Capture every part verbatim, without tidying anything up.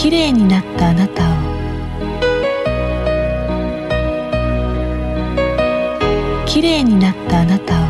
きれいになったあなたをきれいになったあなたを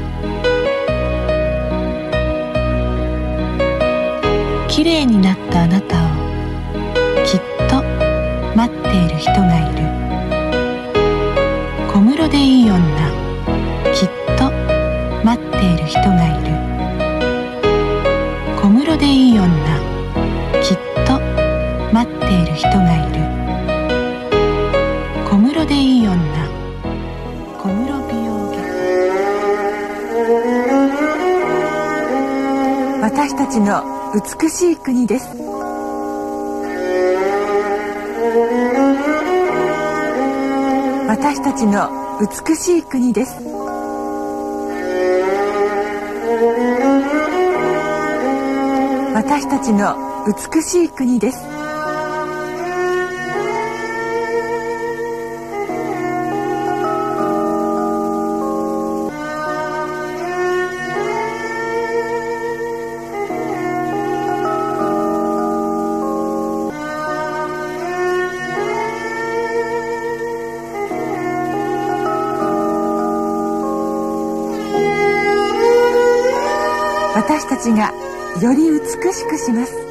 きれいになったあなたをきっと待っている人がいる。小室でいい女、きっと待っている人がいる。小室でいい女、きっと待っている人がいる。小室でいい女、小室美容外科。 私たちの美しい国です。私たちの美しい国です。私たちの美しい国です。私たちがより美しくします。